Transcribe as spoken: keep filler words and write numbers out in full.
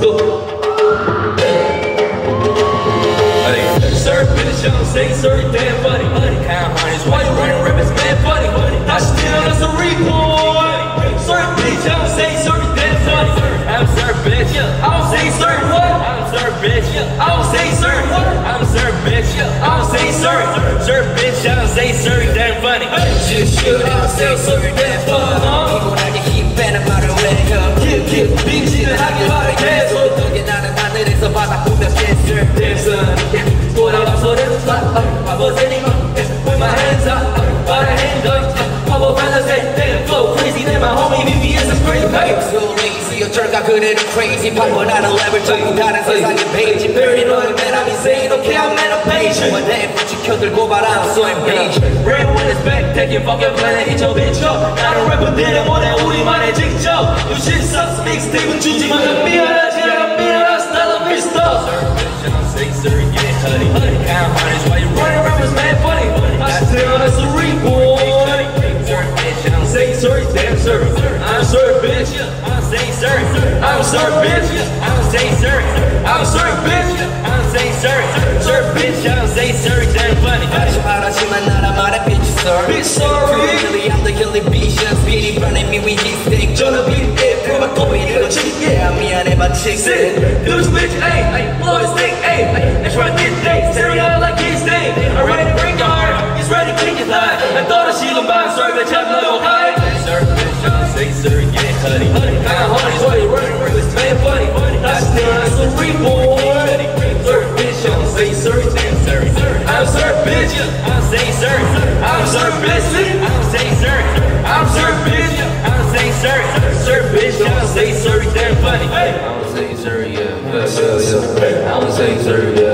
go. Sir, bitch, I don't say sorry, damn funny. Why you running ribbons, man, funny? I still that's a report. Sir, bitch, I don't say sorry, damn funny. I'm sir, bitch, I don't say sir, what? I'm sir, bitch, I don't say sir, what? I'm sir, bitch, I don't say sir. Sir, bitch, I don't say sorry, damn funny. Just shoot, I don't say sorry, damn funny. 피곤하게 힘 빼는 말을 왜 해? 킵, 킵, 빙신을 하길 바래 계속. 너게 나는 하늘에서 바닥보다 댄cer, 댄cer. 돌아가서는 바보새니 with my hands up, by the hand up. 바보 fantasy, damn flow crazy. Then my homie V V S is crazy. So lazy, 어쩔까 그래도 crazy. 바보라는 level 전부 다른 세상의 페이지. Paranoid man, I'm insane. Okay, I'm on a page. My name 지켜들고 봐, I'm so engaged. Red when it's back, taking fucking planet each of each up. 나는 래퍼들은 원해 우리만의 직접. You shit sucks, mixtape은 주지만 난 미안하지 않아 미안한 style of his stuff. Say sorry, get honey. I'm honest, why you running around with mad funny? I still that's a report. Bitch, I'm say sorry, damn sorry. I'm sorry, bitch. I'm say sorry. I'm sorry, bitch. I'm say sorry. I'm sorry, bitch. I'm say sorry. Sorry, bitch. I'm say sorry, damn funny. 하지 말하지만 나라 말해, bitch, sorry. Bitch, sorry. Really, I'm the killing bitch. I'm speedy, running me with his stick. 저는 beat it, 그만 꼬비리로 치게. 미안해, my chick. Sit, lose, bitch, ayy, blow his stick, ayy. That's right, this day, staring out like his day. I'm ready to break your heart. He's ready to kick his eye. I thought I she gon' buy, sorry, bitch, I'm low high. Sir, bitch, I'm say sorry, get honey. I'm honey, why you running with this man funny? I still that's a report. Sir, bitch, I'm say sorry, damn sorry. I'm sir, bitch, I'm say sorry. I'm sir, bitch, I'm say sorry. I'm sir, bitch, I'm say sorry. Sir, bitch, I'm say sorry, damn funny. I'm say sorry, yeah, yeah, yeah, yeah. I'm say sorry, yeah.